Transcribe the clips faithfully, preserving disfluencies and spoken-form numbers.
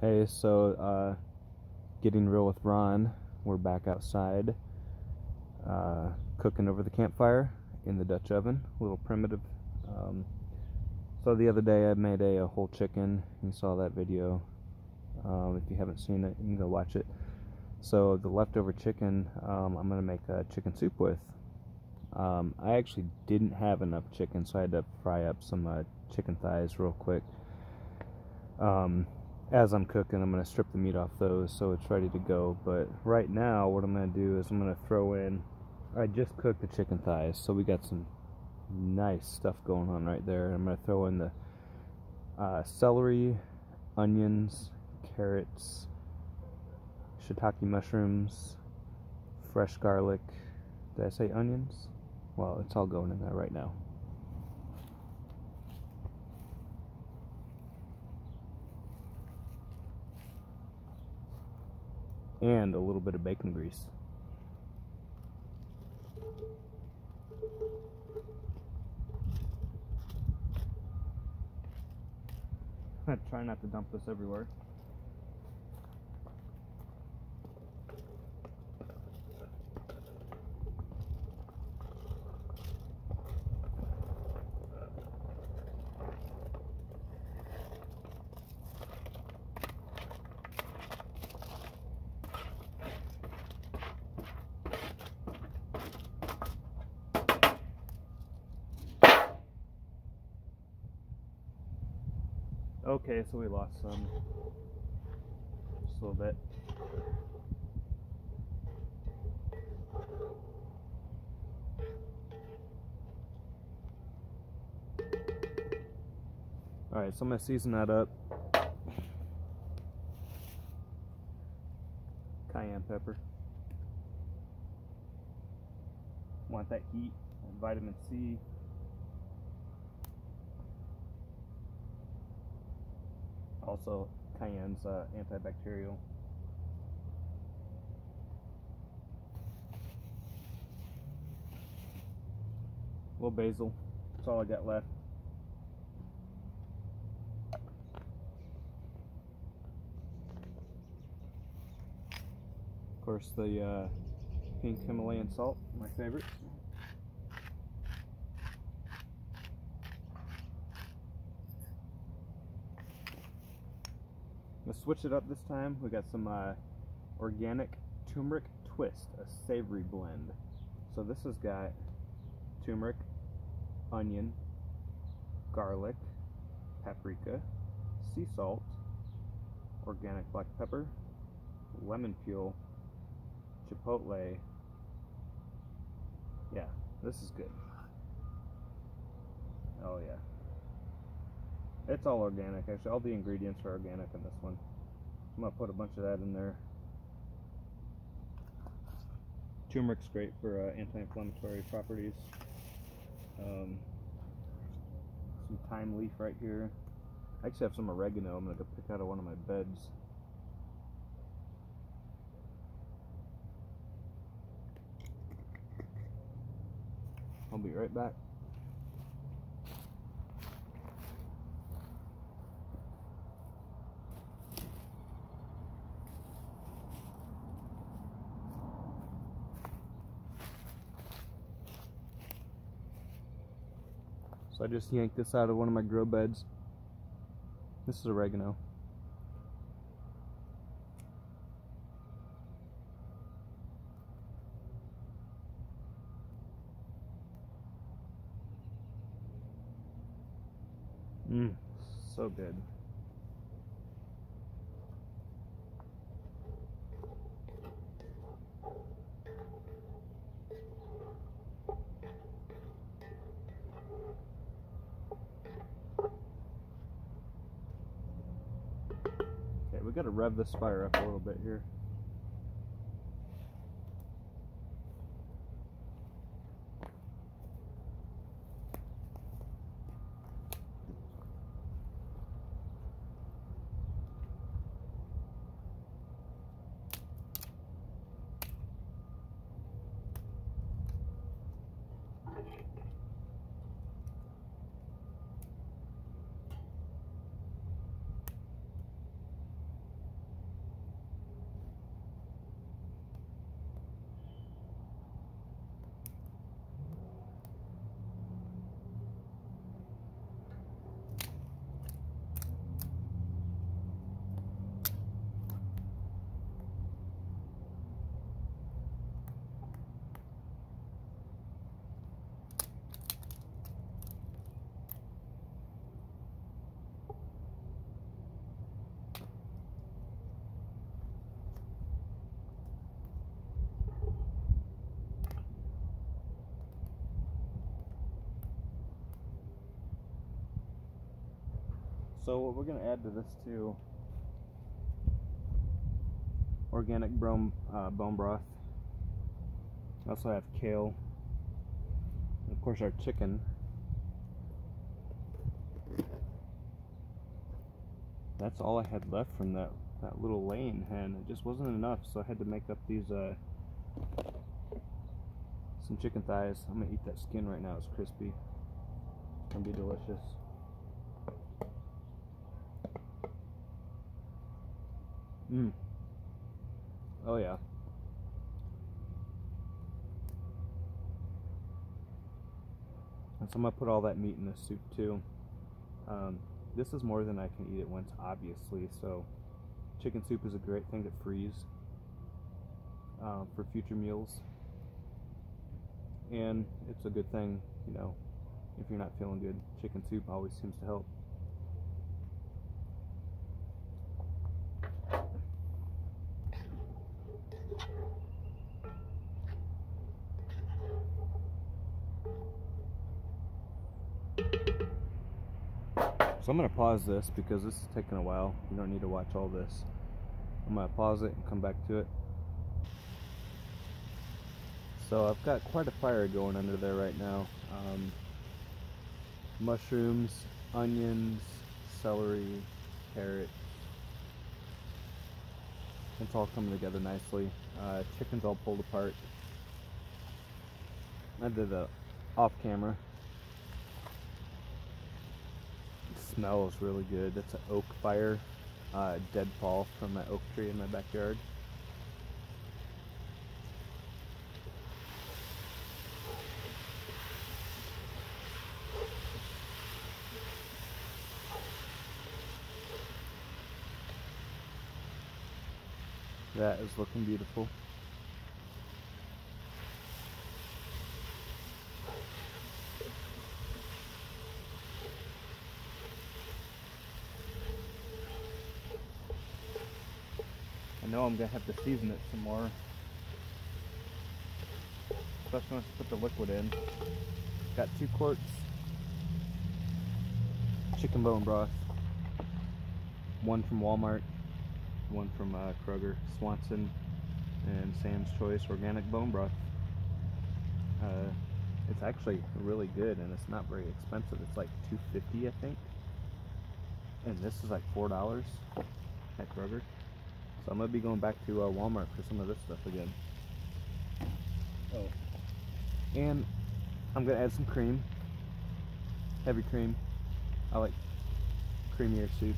Hey, so uh, getting real with Ron, we're back outside, uh, cooking over the campfire in the Dutch oven, a little primitive. Um, so the other day I made a, a whole chicken. You saw that video. Um, if you haven't seen it, you can go watch it. So the leftover chicken, um, I'm going to make a chicken soup with. Um, I actually didn't have enough chicken, so I had to fry up some uh, chicken thighs real quick. Um, as I'm cooking, I'm going to strip the meat off those so it's ready to go. But right now, what I'm going to do is I'm going to throw in, I just cooked the chicken thighs, so we got some nice stuff going on right there. I'm going to throw in the uh, celery, onions, carrots, shiitake mushrooms, fresh garlic. Did I say onions? Well, it's all going in there right now. And a little bit of bacon grease. I try not to dump this everywhere. Okay, so we lost some, just a little bit. Alright, so I'm going to season that up. Cayenne pepper. Want that heat, and vitamin C. Also, cayenne's uh, antibacterial. A little basil. That's all I got left. Of course, the uh, pink Himalayan salt, my favorite. Let's switch it up this time. We got some uh, organic turmeric twist, a savory blend. So this has got turmeric, onion, garlic, paprika, sea salt, organic black pepper, lemon peel, chipotle. Yeah, this is good. Oh yeah. It's all organic, actually. All the ingredients are organic in this one. I'm going to put a bunch of that in there. Turmeric's great for uh, anti-inflammatory properties. Um, some thyme leaf right here. I actually have some oregano I'm going to go pick out of one of my beds. I'll be right back. So I just yanked this out of one of my grow beds. This is oregano. Mmm, so good. Okay, we gotta rev this fire up a little bit here. So what we're gonna add to this too, organic bone, uh, bone broth. I also have kale, and of course our chicken. That's all I had left from that, that little laying hen. It just wasn't enough, so I had to make up these uh, some chicken thighs. I'm gonna eat that skin right now. It's crispy. It's gonna be delicious. Mmm. Oh yeah. And so I'm gonna put all that meat in this soup too. Um, this is more than I can eat at once, obviously. So chicken soup is a great thing to freeze uh, for future meals, and it's a good thing, you know, if you're not feeling good. Chicken soup always seems to help. So I'm going to pause this because this is taking a while. You don't need to watch all this. I'm going to pause it and come back to it. So I've got quite a fire going under there right now. Um, mushrooms, onions, celery, carrots. It's all coming together nicely. Uh, chicken's all pulled apart. I did it off camera. Smells really good. That's an oak fire, uh, deadfall from that oak tree in my backyard. That is looking beautiful. I know I'm going to have to season it some more, especially once I put the liquid in. Got two quarts chicken bone broth, one from Walmart, one from uh, Kroger, Swanson, and Sam's Choice organic bone broth. Uh, it's actually really good, and it's not very expensive. It's like two fifty, I think, and this is like four dollars at Kroger. So I'm going to be going back to uh, Walmart for some of this stuff again. Oh. And I'm going to add some cream. Heavy cream. I like creamier soups.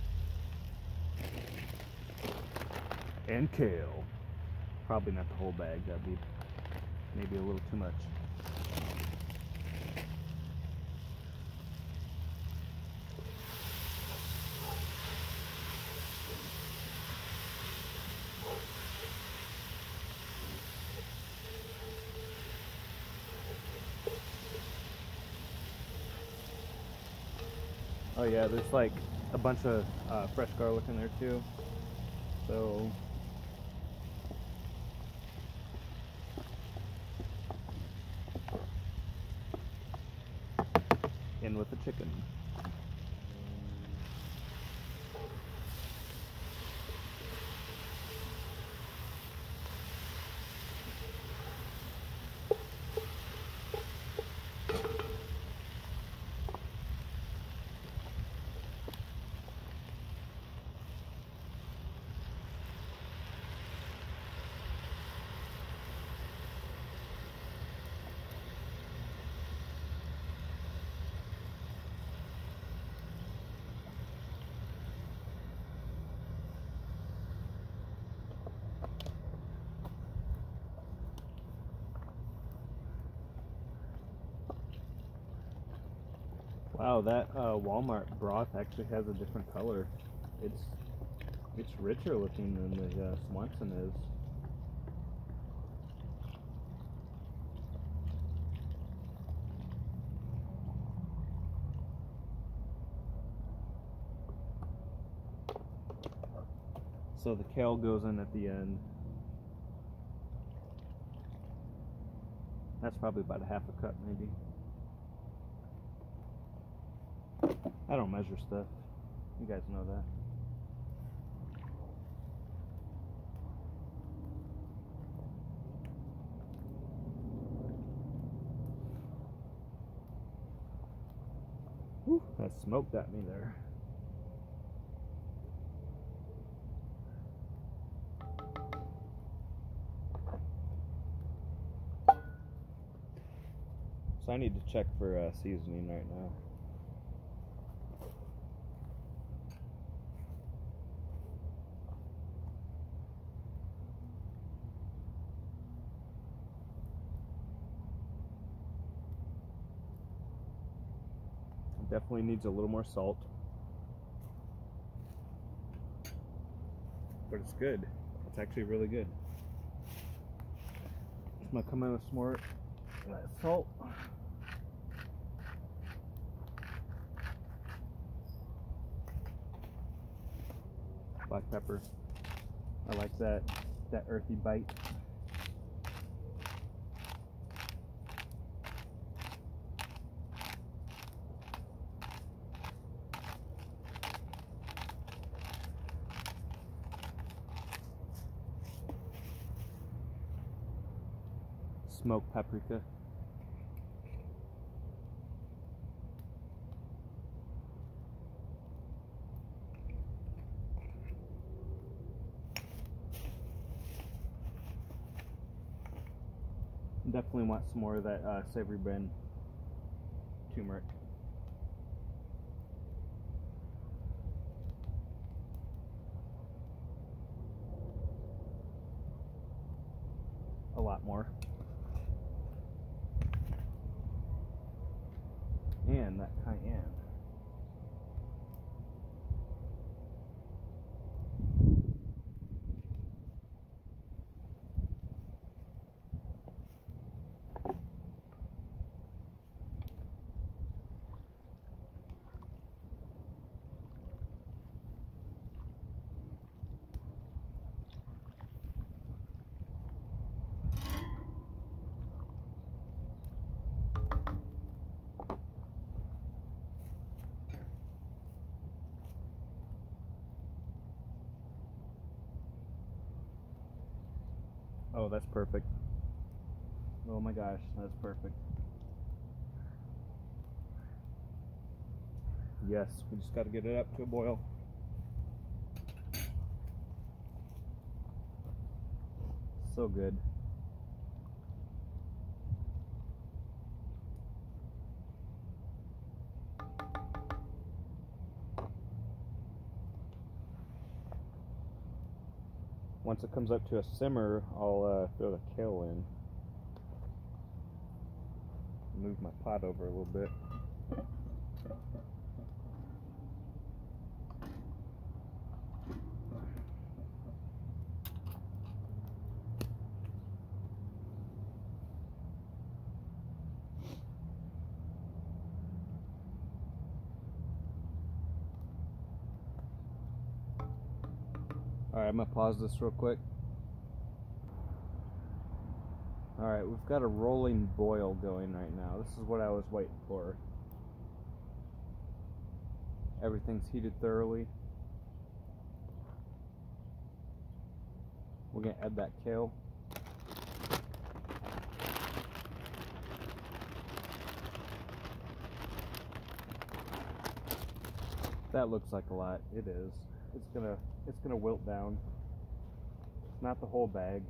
And kale. Probably not the whole bag. That'd be maybe a little too much. Oh yeah, there's like a bunch of uh, fresh garlic in there too. So in with the chicken. Wow, that uh, Walmart broth actually has a different color. It's it's richer looking than the uh, Swanson is. So the kale goes in at the end. That's probably about a half a cup, maybe. I don't measure stuff. You guys know that. Whew, that smoke got me there. So I need to check for uh, seasoning right now. It definitely needs a little more salt. But it's good. It's actually really good. I'm gonna come in with some more of that salt. Black pepper. I like that that earthy bite. Smoked paprika. Definitely want some more of that uh, savory blend turmeric. A lot more. And that cayenne. Oh, that's perfect. Oh my gosh, that's perfect. Yes, we just got to get it up to a boil. So good. Once it comes up to a simmer, I'll uh, throw the kale in. Move my pot over a little bit. Alright, I'm going to pause this real quick. Alright, we've got a rolling boil going right now. This is what I was waiting for. Everything's heated thoroughly. We're going to add that kale. That looks like a lot. It is. It's gonna it's gonna wilt down. Not the whole bag.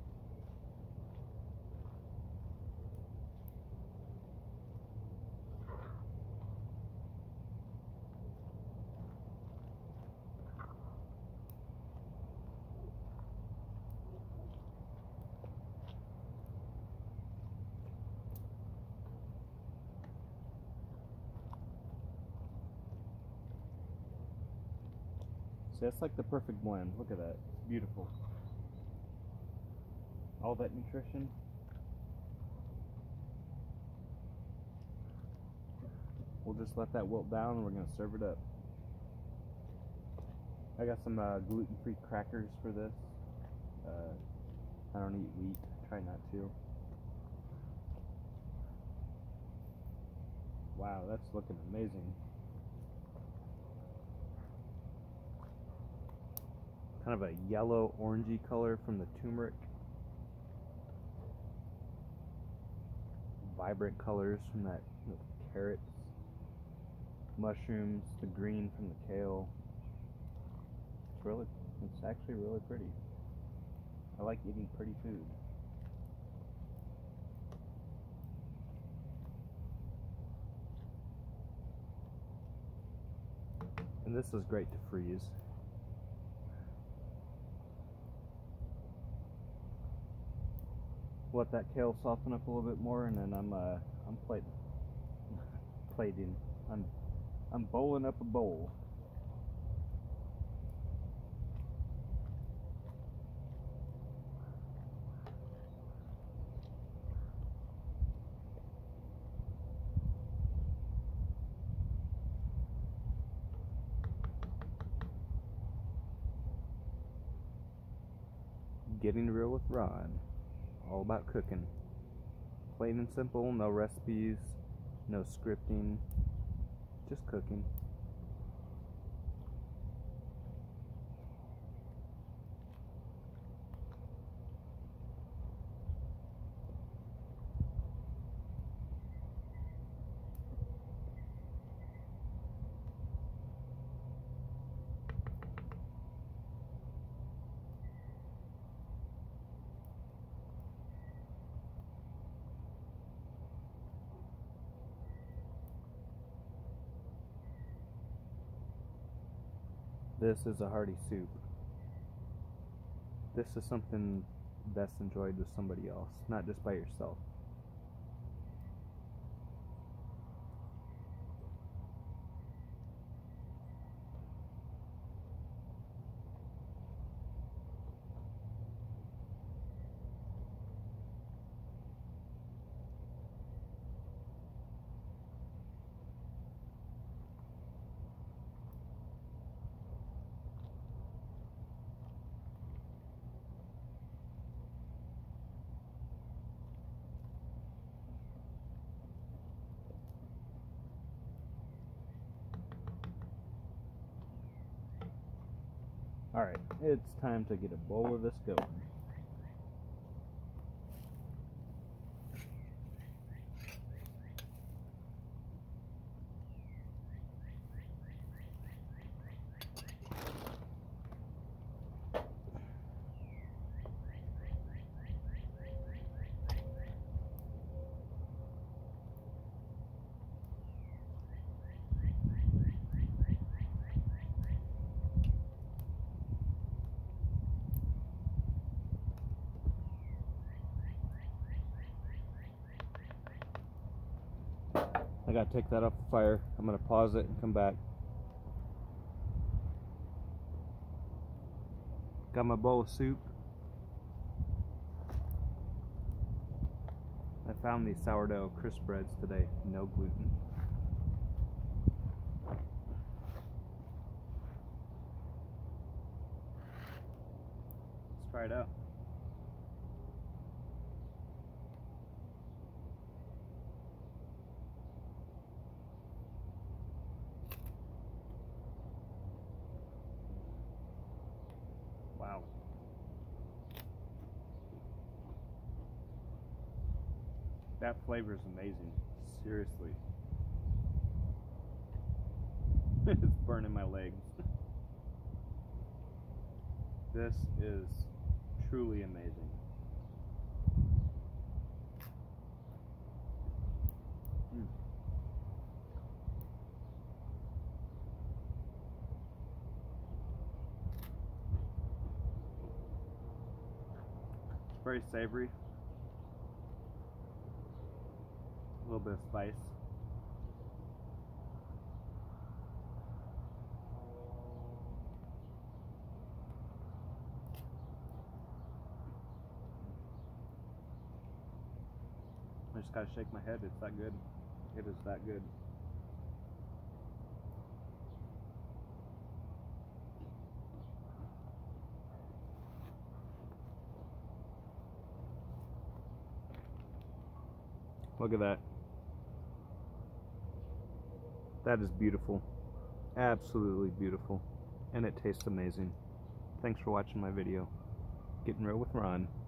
See, that's like the perfect blend. Look at that. It's beautiful. All that nutrition. We'll just let that wilt down and we're going to serve it up. I got some uh, gluten-free crackers for this. Uh, I don't eat wheat. Try not to. Wow, that's looking amazing. kind of a yellow orangey color from the turmeric. Vibrant colors from that, the carrots, mushrooms, the green from the kale. It's really, it's actually really pretty. I like eating pretty food. And this is great to freeze. Let that kale soften up a little bit more, and then I'm uh I'm plating, plating. I'm I'm bowling up a bowl. Getting real with Ron. All about cooking. Plain and simple, no recipes, no scripting, just cooking. This is a hearty soup. This is something best enjoyed with somebody else, not just by yourself. Alright, it's time to get a bowl of this going. I gotta take that off the fire. I'm gonna pause it and come back. Got my bowl of soup. I found these sourdough crisp breads today, no gluten. Let's try it out. Wow. That flavor is amazing. Seriously. It's burning my legs. This is truly amazing. Mm. Very savory. A little bit of spice. I just gotta shake my head. It's that good. It is that good. Look at that. That is beautiful. Absolutely beautiful. And it tastes amazing. Thanks for watching my video. Getting Real with Ron.